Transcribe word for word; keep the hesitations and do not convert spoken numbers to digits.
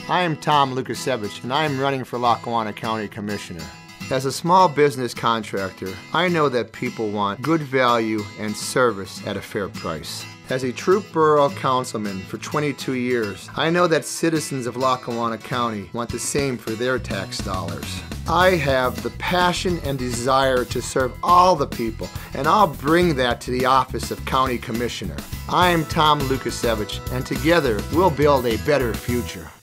I am Tom Lukasiewicz, and I am running for Lackawanna County Commissioner. As a small business contractor, I know that people want good value and service at a fair price. As a Troup Borough Councilman for twenty-two years, I know that citizens of Lackawanna County want the same for their tax dollars. I have the passion and desire to serve all the people, and I'll bring that to the office of County Commissioner. I am Tom Lukasiewicz, and together we'll build a better future.